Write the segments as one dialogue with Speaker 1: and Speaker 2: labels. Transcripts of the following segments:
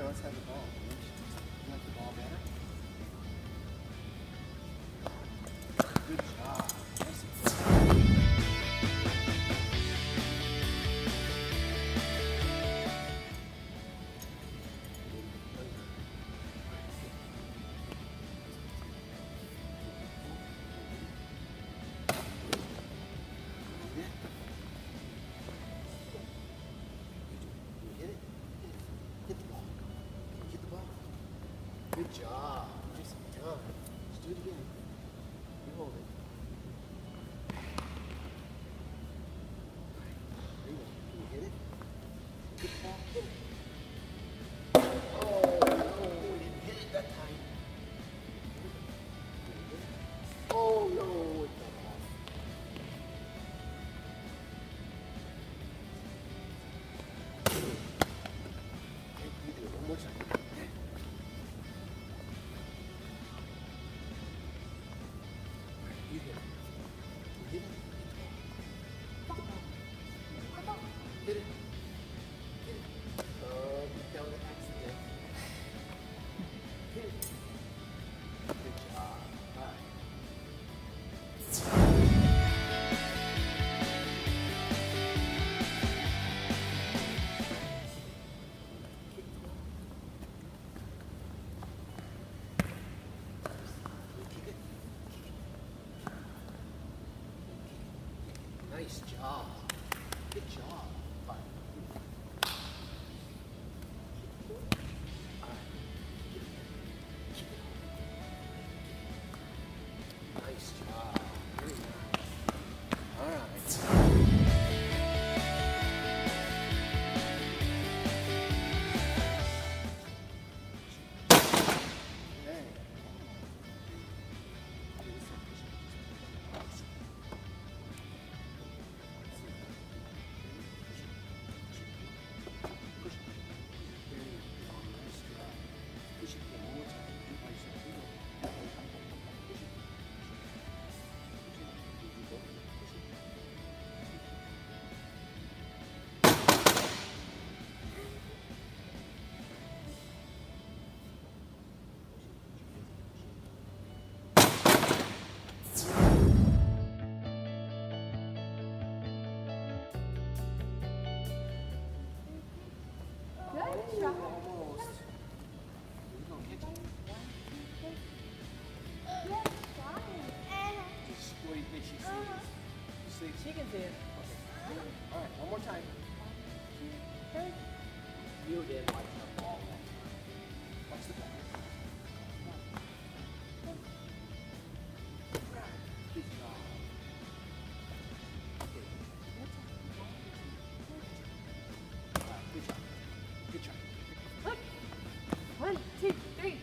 Speaker 1: let's have the ball. You like the ball better? Good job. Nice. Good job. Nice job. Let's do it again. You hold it. There you go. Can you hit it? Get the ball. Hit it. Oh, no. We didn't hit it that time. Oh, no. It fell off. Okay, you do it one more time. You hit it. You hit it. Hit it. Hit it. Oh, you fell to accident. Hit it. Good job. All right. Kick it. Nice job. Good job. All right. All right. Keep it. Nice job. Very nice. All right. Okay.
Speaker 2: Good job.
Speaker 1: Almost. Here we go. Catch it.
Speaker 2: Yes, try
Speaker 1: Just what do you think she sees? You see?
Speaker 3: She can see it.
Speaker 1: Okay. All right. One more time.
Speaker 2: it.
Speaker 1: You didn't like the ball that time. Watch the ball. Good job. Okay. All right. Good job. Good job.
Speaker 3: Look. 1, 2, 3.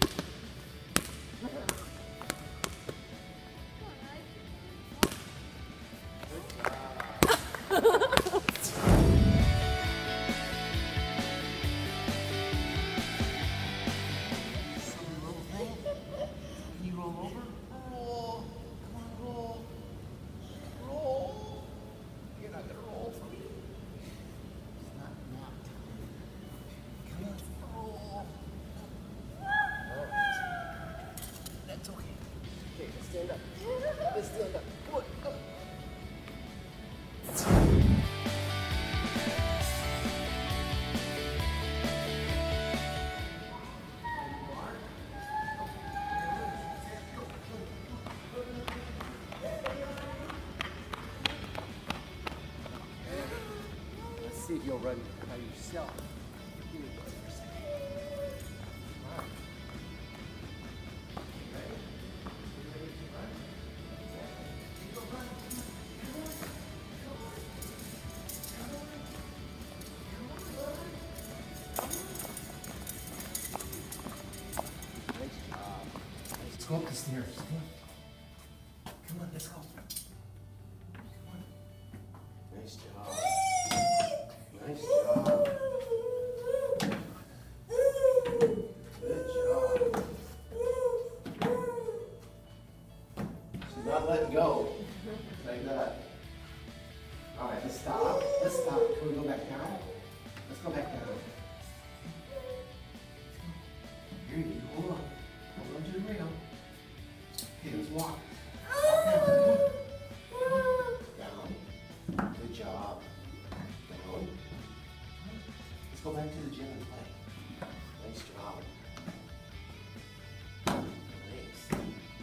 Speaker 1: Can you roll over? Roll. Come on, roll. Roll. You're not going to roll for me. It's not nap time. Come on, roll. All right. That's okay. Okay, let's stand up. Let's stand up. Come on, go. Let's see if you'll run by yourself. Give me one for a second. All right. Ready? You ready to run? You go run. Come on. Come on. Come on. Come on. Nice job. Let's go up the stairs. Come on. Come on, let's go. Come on. Nice job. Nice job. Good job. She's not letting go. Like that. All right, let's stop. Let's stop. Can we go back down? Let's go back down. walk. Walk down. Down. Good job. Down. Let's go back to the gym and play. Nice job. Nice.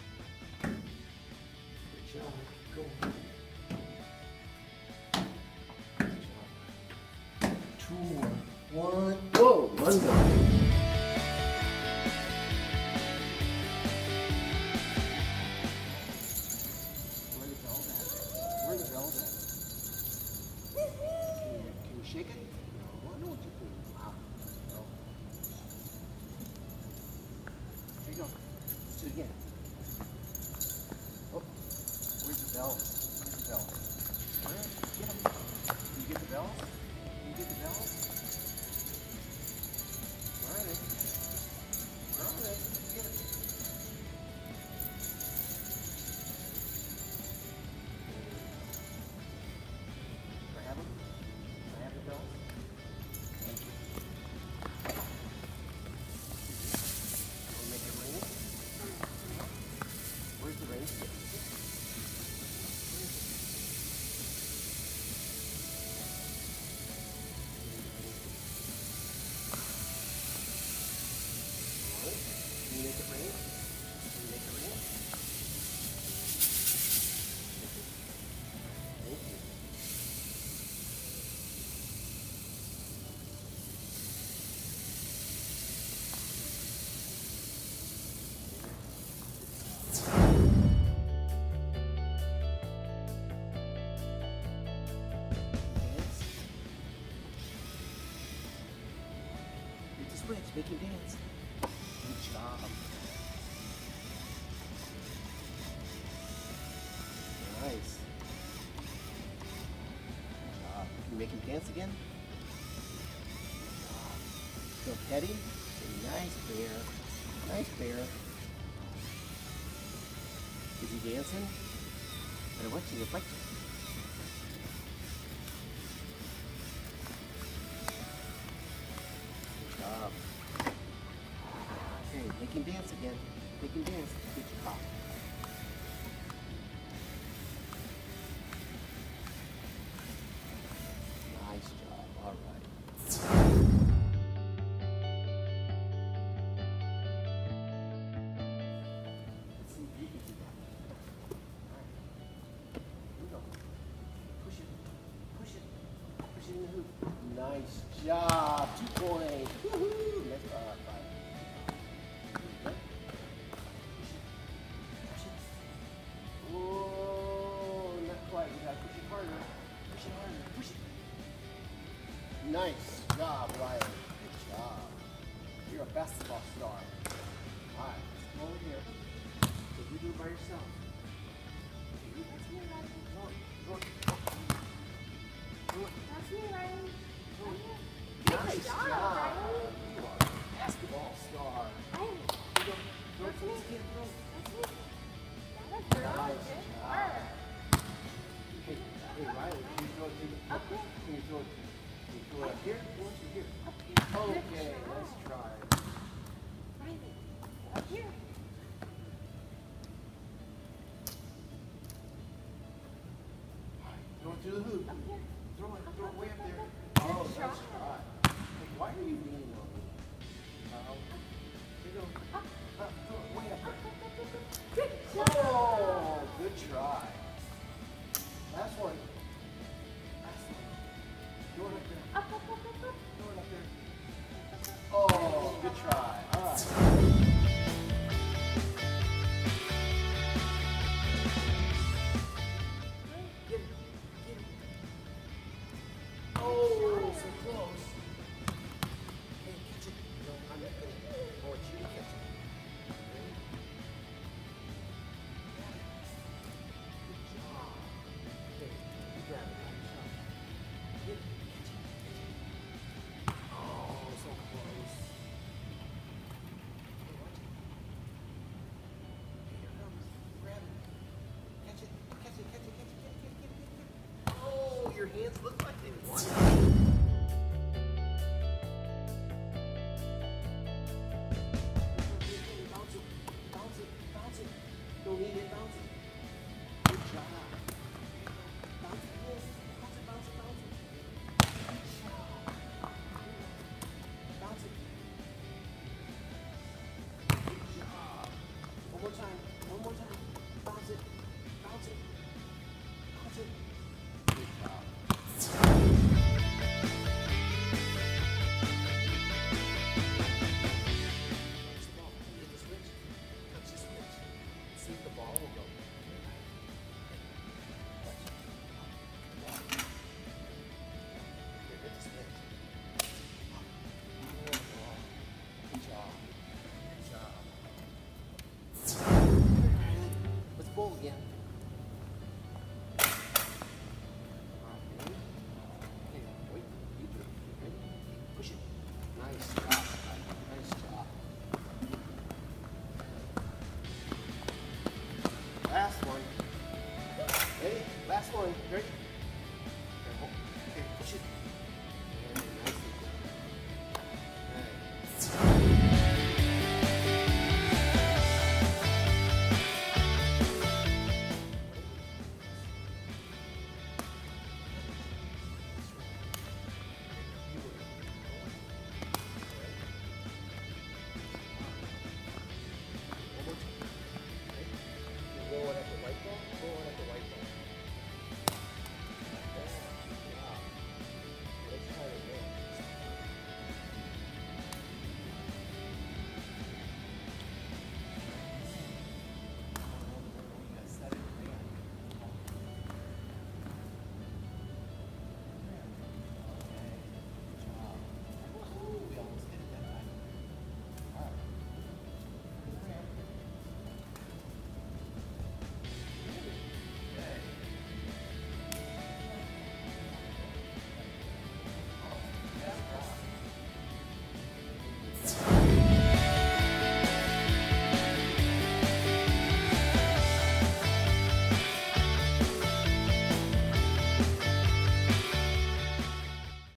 Speaker 1: Good job. Keep going. Good job. 2 more. 1. Whoa, one more. Where the bell's at? Can you shake it? No, I know what you're doing. Wow. No. Here you go. Let's do it again. Oh, where's the bells? Where's the bells? All right, get them. Can you get the bells? Can you get the bells? Where are they? Where are they? Get it. Grab them. Grab the bells. Thank you. We'll make it rain. Where's the rain stick? Where is it? Can you make it rain? Can you make it rain? Thank you. Dance. It's a switch, make him dance. Good job. Nice. Good job. Can you make him dance again? Good job. Feel petty? Say, nice bear. Nice bear. Is he dancing? Better watch you, fight you. Good job. Okay, make him dance again. Make him dance. Good job. Nice job. All right. Let's see if you can do that. All right. Here we go. Push it. Push it. Push it in the hoop. Nice job. 2 points. Woohoo! Next, five. Good. Push it. Push it. Whoa, not quite. You gotta push it harder. Push it harder. Push it. Nice job, Riley. Good job. You're a basketball star. All right, let's go over here. So you do it by yourself. Okay, you
Speaker 2: That's me, Riley.
Speaker 1: do it. Do it. Do it.
Speaker 2: That's me, Riley.
Speaker 1: Nice
Speaker 2: job,
Speaker 1: job.
Speaker 2: Riley.
Speaker 1: You are a basketball star.
Speaker 2: Riley.
Speaker 1: You go. Throw it to this kid. Throw.
Speaker 2: That's me. That's good.
Speaker 1: Nice
Speaker 2: Good
Speaker 1: job.
Speaker 2: work.
Speaker 1: Hey, hey, Riley, can you throw it to the
Speaker 2: Up here.
Speaker 1: Can you throw it? Can you throw it up here? Throw it to here.
Speaker 2: Up here.
Speaker 1: Okay,
Speaker 2: Good job.
Speaker 1: nice try.
Speaker 2: Riley. Up here.
Speaker 1: Throw it through the hoop.
Speaker 2: Up here.
Speaker 1: Throw it way up there.
Speaker 2: Good
Speaker 1: Oh, nice
Speaker 2: try.
Speaker 1: try. Hey, why are you leaning on me? Here you go. Throw it way up there.
Speaker 2: Good job.
Speaker 1: Oh, good try. Last one. Last one. Throw it up there.
Speaker 2: Up, up, up, up, up.
Speaker 1: Throw it up there. Oh, good try. All right. Get him. Get him. Oh, so close. Hey, catch it. No, I'm not gonna. I want you to catch it. Ready? Got it. Good job. Okay, you grab it. Grab yourself. Get it. Catch it. Catch it. Oh, so close. Hey, watch it. Okay, here it comes. Grab it. Catch it. Catch it. Catch it. Catch it. Catch it. Catch it. Catch it. Oh, your hands look like